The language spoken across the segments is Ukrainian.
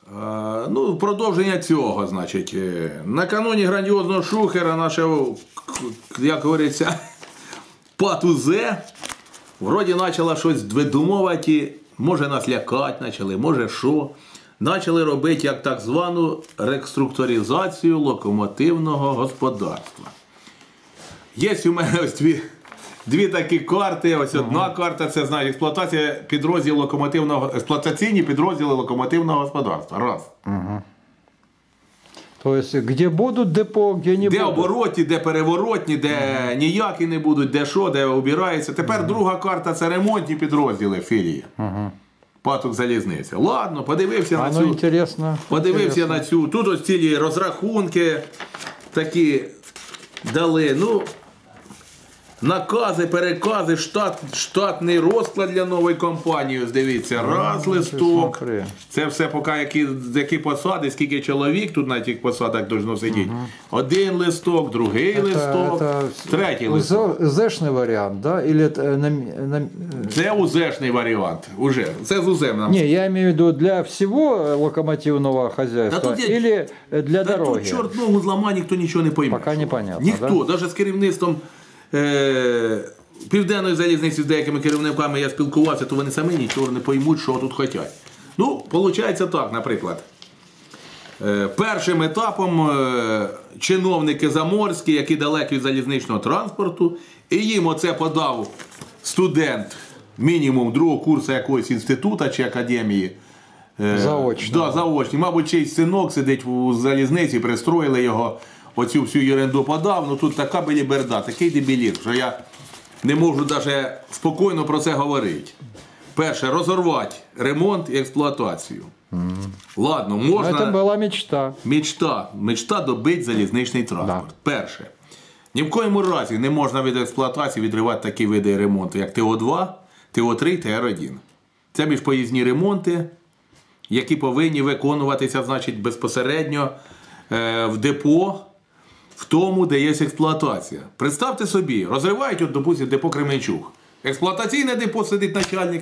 Ну, продовження цього, значить. Накануні грандіозного шухера нашого, як говориться, патузе, вроді почала щось видумувати, може нас лякати почали, може що. Почали робити як так звану реструктуризацію локомотивного господарства. Є у мене ось дві такі карти. Ось одна карта, це значить експлуатаційні підрозділи локомотивного господарства. Раз. Тобто, де будуть депо, де не будуть. Де оборотні, де переворотні, де ніякі не будуть, де що, де обираються. Тепер друга карта – це ремонтні підрозділи філії. Паток залізниця. Ладно, подивився на цю. Подивився на цю. Тут ось цілі розрахунки такі дали. Ну, накази, перекази, штатний розклад для нової компанії. Ось дивіться, раз листок. Це все поки які посади, скільки чоловік тут на тих посадах должно сидіти. Один листок, другий листок, третій листок. УЗшний варіант, да? Или це УЗшний варіант. Уже. Це з УЗем нам. Ні, я маю в виду для всього локомотивного хозяйства или для дороги? Тут чорт ногу зламає, ніхто нічого не пойме. Пока непонятно, ніхто, навіть з керівництвом Південної залізниці з деякими керівниками я спілкувався, то вони самі нічого не поймуть, що тут хочуть. Ну, виходить так, наприклад. Першим етапом чиновники заморські, які далекі від залізничного транспорту, і їм оце подав студент мінімум другого курсу якогось інституту чи академії. Заочно. Да, заочні. Мабуть, чийсь синок сидить у залізниці, пристроїли його, оцю всю ерунду подав. Ну тут така беліберда, такий дебілізм, що я не можу навіть спокійно про це говорити. Перше, розорвати ремонт і експлуатацію. Ладно, можна... Це була мечта. Мечта добити залізничний транспорт. Да. Перше, ні в коєму разі не можна від експлуатації відривати такі види ремонту, як ТО-2, ТО-3, ТР-1. Це міжпоїзні ремонти, які повинні виконуватися, значить, безпосередньо в депо, в тому, де є експлуатація. Представте собі, розривають, от, допустим, депо Кременчуг. Експлуатаційне депо сидить начальник.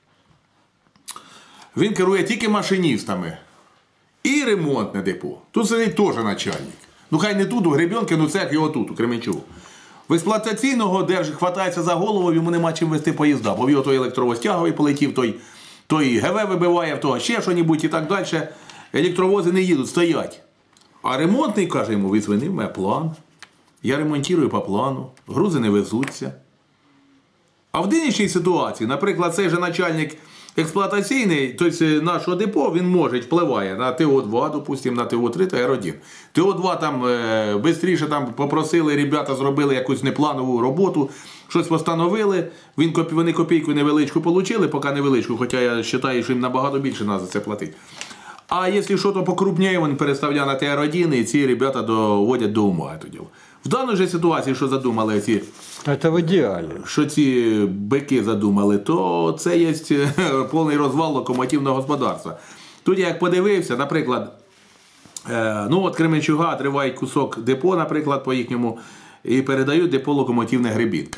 Він керує тільки машиністами. І ремонтне депо. Тут сидить теж начальник. Ну хай не тут, у Гребенки, ну це його тут, у Кременчугу. В експлуатаційного хватається за голову, йому нема чим вести поїзда. Бо в його той електровозтяговий полетів, той ГВ вибиває, в того ще що-небудь і так далі. Електровози не їдуть, стоять. А ремонтний, каже йому, ви звинив мене план. Я ремонтую по плану, грузи не везуться. А в нинішній ситуації, наприклад, цей же начальник експлуатаційний, тобто нашого депо, він може, впливає на ТО-2, допустимо, на ТО-3 та Р-1. ТО-2 там швидше попросили, ребята зробили якусь непланову роботу, щось постановили, вони копійку невеличку отримали, поки невеличку, хоча я вважаю, що їм набагато більше треба за це платити. А якщо щось покрупніє, він переставляє на ТР-1, і ці ребята доводять до ума. В даній же ситуації, що задумали ці... Це в ідеалі. Що ці бики задумали, то це є повний розвал локомотивного господарства. Тут я як подивився, наприклад, ну от Кременчуга тривають кусок депо, наприклад, по їхньому, і передають депо локомотивне Гребінка.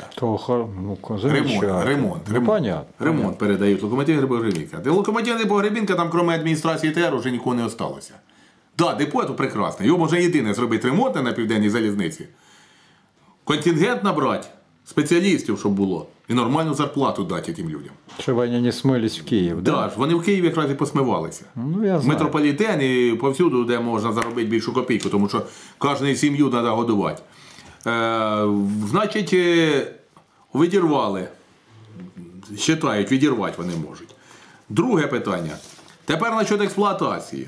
Ремонт передають локомотивне депо Гребінка. Локомотивне депо Гребінка, там крім адміністрації ТР, вже нікого не залишилося. Так, да, депо це прекрасне. Його можна єдине зробити ремонт на Південній залізниці. Контингент набрати, спеціалістів, щоб було. І нормальну зарплату дати тим людям. Щоб вони не смились в Київ, да? Так, вони в Києві якраз і посмивалися. Ну, я знаю. Метрополітен і повсюду, де можна заробити більшу копійку, тому що кожну сім'ю треба годувати. Значить, відірвали. Вважають, відірвати вони можуть. Друге питання. Тепер насчет експлуатації.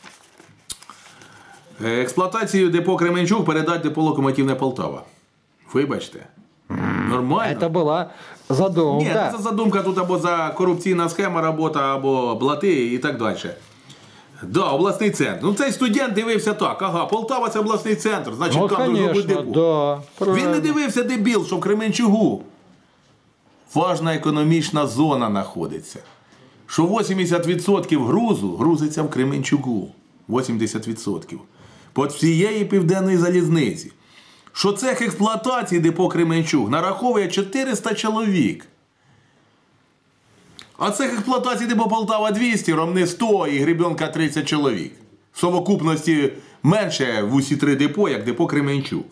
Експлуатацію депо Кременчуг передати депо Локомотивне Полтава. Вибачте. Нормально. Це була задумка. Ні, це задумка тут або за корупційна схема робота, або блати і так далі. Да, обласний центр. Ну цей студент дивився так, ага, Полтава це обласний центр, значить ну, там должно бути депо. Да, він не дивився, дебіл, що в Кременчугу важна економічна зона знаходиться. Що 80% грузу грузиться в Кременчугу. 80%. По всієї Південної залізниці. Що цех експлуатації депо Кременчуг нараховує 400 чоловік. А цих експлуатацій депо Полтава 200, Ромни 100 і Гребенка 30 чоловік. В совокупності менше в усі 3 депо, як депо Кременчук.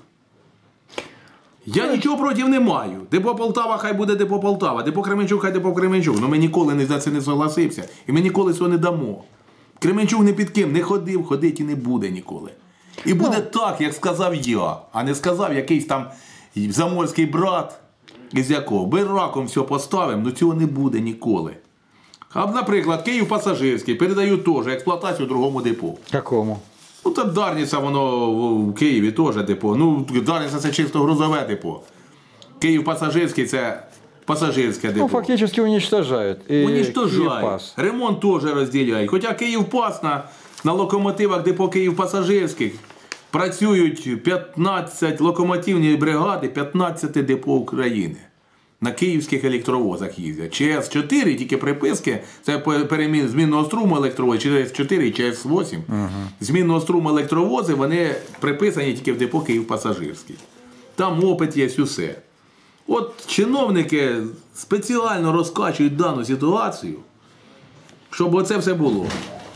Я нічого проти не маю. Депо Полтава хай буде депо Полтава, депо Кременчук хай депо Кременчук. Ну ми ніколи за це не согласився. І ми ніколи цього не дамо. Кременчук не під ким не ходив, ходить і не буде ніколи. І буде так, як сказав я, а не сказав якийсь там заморський брат, із якого. Би раком все поставимо, ну цього не буде ніколи. А, наприклад, Київ пасажирський передають теж експлуатацію другому депо. Якому? Ну там Дарниця, воно в Києві теж депо. Ну, Дарниця це чисто грузове депо. Київ пасажирський це пасажирське депо. Ну, фактично уничтожають. Уничтожають. Ремонт теж розділяють. Хоча Київпас на локомотивах депо Київ пасажирських працюють 15 локомотивні бригади 15 депо України. На київських електровозах їздять. ЧС-4, тільки приписки, це перемін змінного струму електровози, ЧС-4 і ЧС-8. Змінного струму електровози, вони приписані тільки в депо Київ пасажирський. Там опит є усе. От чиновники спеціально розкачують дану ситуацію, щоб оце все було.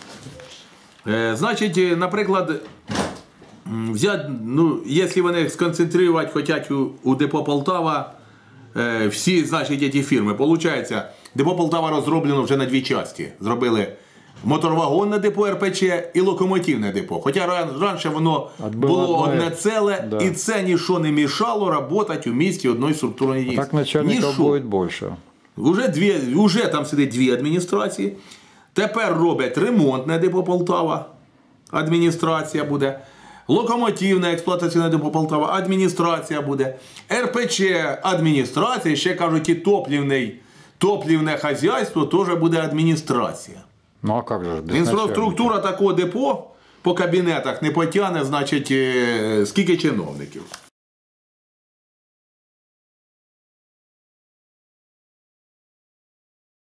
Значить, наприклад, взяти, ну, якщо вони сконцентрувати хочуть у депо Полтава, всі, значить, ці фірми. Получається, депо Полтава розроблено вже на 2 частини. Зробили моторвагонне депо РПЧ і локомотивне депо. Хоча раніше воно було одне ціле, да. І це нічого не мішало працювати у місті одної структурної дійсності. Так начальників буде більше. Уже там сидить 2 адміністрації. Тепер роблять ремонтне депо Полтава. Адміністрація буде. Локомотивне експлуатаційне депо Полтава, адміністрація буде. РПЧ, адміністрація, ще кажуть, і топлівне хазяйство теж буде адміністрація. Ну, а як же? Інфраструктура такого депо по кабінетах не потягне, значить, скільки чиновників.